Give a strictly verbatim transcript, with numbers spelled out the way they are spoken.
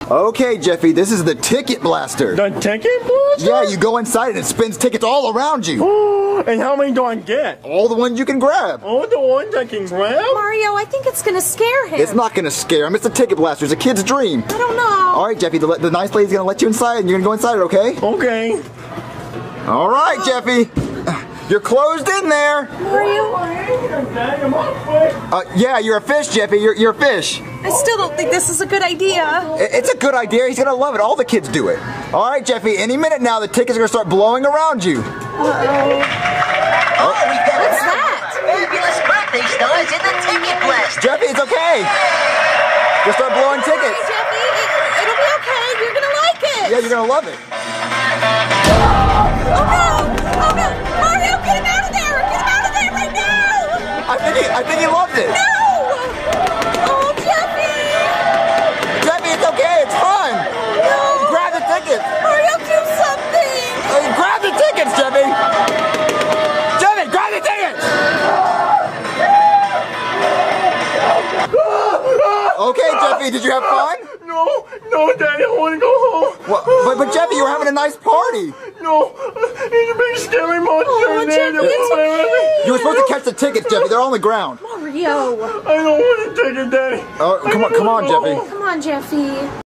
Okay, Jeffy, this is the Ticket Blaster. The Ticket Blaster? Yeah, you go inside and it spins tickets all around you. Oh, and how many do I get? All the ones you can grab. All the ones I can grab? Mario, I think it's gonna scare him. It's not gonna scare him. It's a Ticket Blaster. It's a kid's dream. I don't know. All right, Jeffy, the, the nice lady's gonna let you inside and you're gonna go inside it, okay? Okay. All right, Jeffy. You're closed in there. Mario? Uh, yeah, you're a fish, Jeffy. You're, you're a fish. I still don't think this is a good idea. It, it's a good idea. He's gonna love it. All the kids do it. All right, Jeffy. Any minute now, the tickets are gonna start blowing around you. Uh-oh. Oh, we've got What's another that? fabulous birthday stars in the Ticket Blaster. Jeffy, it's okay. Just start blowing Hey, tickets. Jeffy, it, it'll be okay. You're gonna like it. Yeah, you're gonna love it. Oh no! Oh no! Mario, get him out of there! Get him out of there right now! I think he, I think he loved it. No! Oh, Jeffy! Jeffy, it's okay. It's fun. No! Grab the tickets. Mario, do something! Uh, grab the tickets, Jeffy. Jeffy, grab the tickets. Okay, Jeffy, did you have fun? No, no, Daddy, I want to go home. Well, but, but Jeffy, you were having a nice party. No, it's a big scary monster Oh, in there. Jeffy, it's okay. You were supposed to catch the tickets, Jeffy. They're on the ground. Mario! I don't want to take it, Daddy. Oh, come on, come on, Jeffy. Come on, Jeffy.